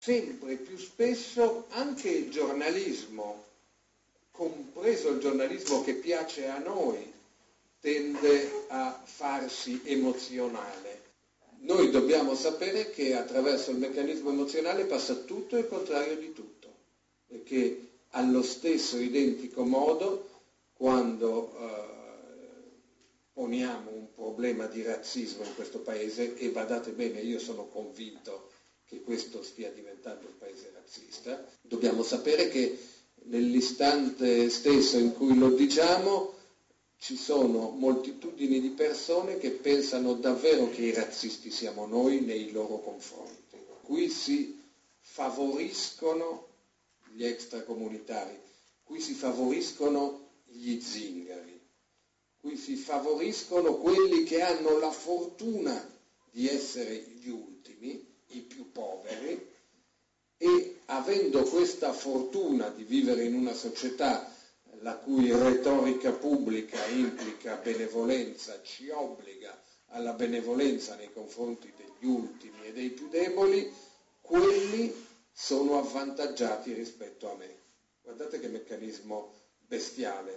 sempre più spesso anche il giornalismo, compreso il giornalismo che piace a noi, tende a farsi emozionale. Noi dobbiamo sapere che attraverso il meccanismo emozionale passa tutto il contrario di tutto, e che allo stesso identico modo, quando poniamo un problema di razzismo in questo paese, e badate bene, io sono convinto che questo stia diventando un paese razzista, dobbiamo sapere che nell'istante stesso in cui lo diciamo ci sono moltitudini di persone che pensano davvero che i razzisti siamo noi nei loro confronti. Qui si favoriscono gli extracomunitari, qui si favoriscono gli zingari, qui si favoriscono quelli che hanno la fortuna di essere gli ultimi, i più poveri, e avendo questa fortuna di vivere in una società la cui retorica pubblica implica benevolenza, ci obbliga alla benevolenza nei confronti degli ultimi e dei più deboli, quelli sono avvantaggiati rispetto a me. Guardate che meccanismo bestiale,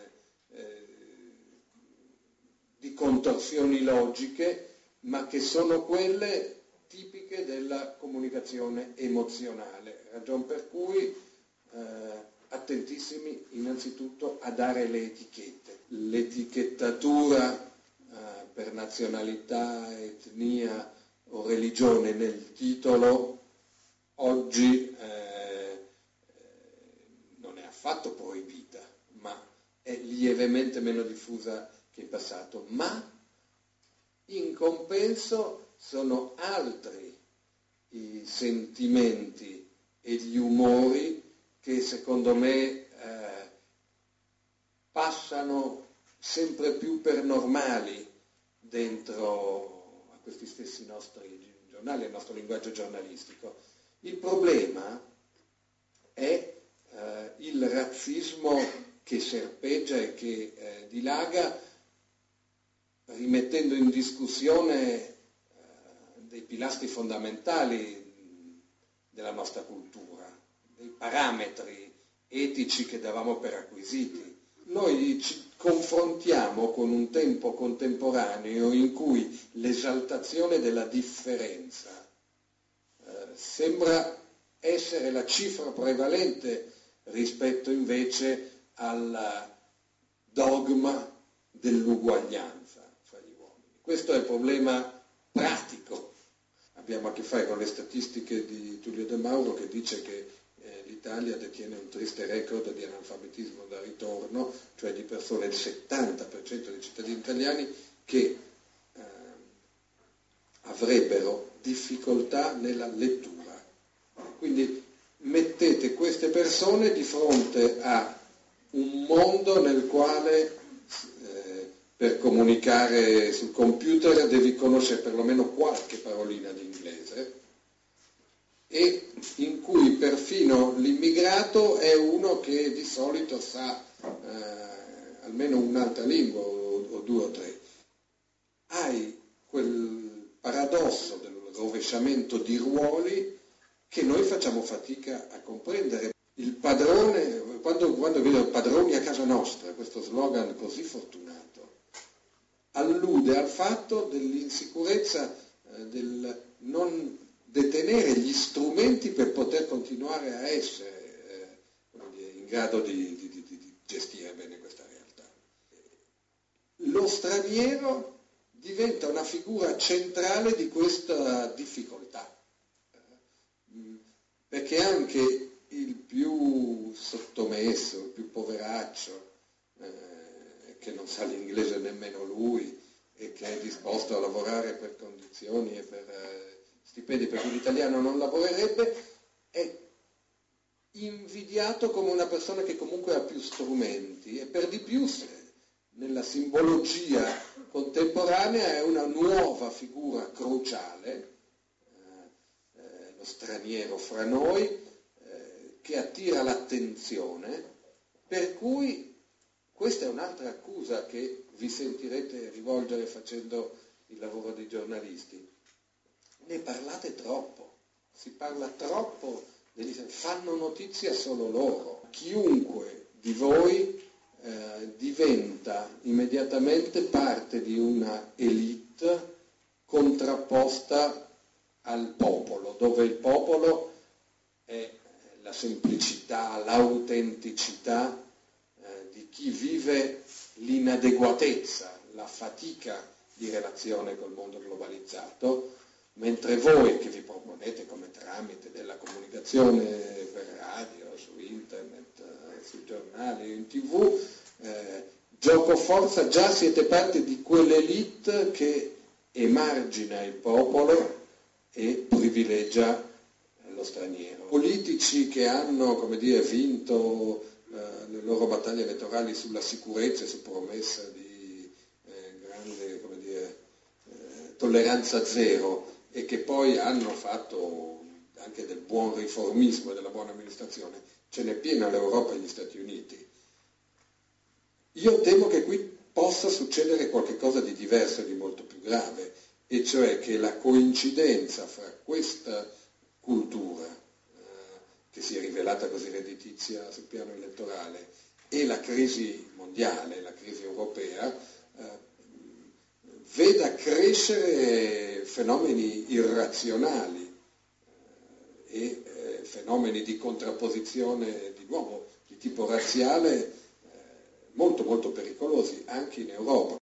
di contorsioni logiche, ma che sono quelle tipiche della comunicazione emozionale, ragion per cui attentissimi innanzitutto a dare le etichette. L'etichettatura per nazionalità, etnia o religione nel titolo oggi non è affatto proibita, ma è lievemente meno diffusa che in passato, ma in compenso sono altri i sentimenti e gli umori che secondo me passano sempre più per normali dentro a questi stessi nostri giornali, al nostro linguaggio giornalistico. Il problema è il razzismo che serpeggia e che dilaga, rimettendo in discussione dei pilastri fondamentali della nostra cultura, dei parametri etici che davamo per acquisiti. Noi ci confrontiamo con un tempo contemporaneo in cui l'esaltazione della differenza sembra essere la cifra prevalente rispetto invece al dogma dell'uguaglianza fra gli uomini. Questo è il problema pratico. Abbiamo a che fare con le statistiche di Tullio De Mauro, che dice che l'Italia detiene un triste record di analfabetismo da ritorno, cioè di persone, il 70% dei cittadini italiani che avrebbero difficoltà nella lettura. Quindi mettete queste persone di fronte a un mondo nel quale per comunicare sul computer devi conoscere perlomeno qualche parolina di inglese, e in cui perfino l'immigrato è uno che di solito sa almeno un'altra lingua o due o tre. Hai quel paradosso del rovesciamento di ruoli che noi facciamo fatica a comprendere. Il padrone, quando vedo padroni a casa nostra, questo slogan così fortunato, allude al fatto dell'insicurezza, del non detenere gli strumenti per poter continuare a essere in grado di gestire bene questa realtà. Lo straniero diventa una figura centrale di questa difficoltà, perché anche il più sottomesso, il più poveraccio, che non sa l'inglese nemmeno lui e che è disposto a lavorare per condizioni e per stipendi per cui l'italiano non lavorerebbe, è invidiato come una persona che comunque ha più strumenti, e per di più nella simbologia contemporanea è una nuova figura cruciale, lo straniero fra noi, che attira l'attenzione, per cui questa è un'altra accusa che vi sentirete rivolgere facendo il lavoro dei giornalisti. Ne parlate troppo. Si parla troppo, fanno notizia solo loro. Chiunque di voi diventa immediatamente parte di una elite contrapposta al popolo, dove il popolo è la semplicità, l'autenticità di chi vive l'inadeguatezza, la fatica di relazione col mondo globalizzato, mentre voi che vi proponete come tramite della comunicazione per radio, su internet, sui giornali, in TV, gioco forza, già siete parte di quell'elite che emargina il popolo e privilegia lo straniero. Politici che hanno, come dire, vinto le loro battaglie elettorali sulla sicurezza e su promessa di grande, come dire, tolleranza zero, e che poi hanno fatto anche del buon riformismo e della buona amministrazione, ce n'è piena l'Europa e gli Stati Uniti. Io temo che qui possa succedere qualcosa di diverso e di molto più grave, e cioè che la coincidenza fra questa cultura, che si è rivelata così redditizia sul piano elettorale, e la crisi mondiale, la crisi europea, veda crescere fenomeni irrazionali e fenomeni di contrapposizione di nuovo di tipo razziale molto molto pericolosi anche in Europa.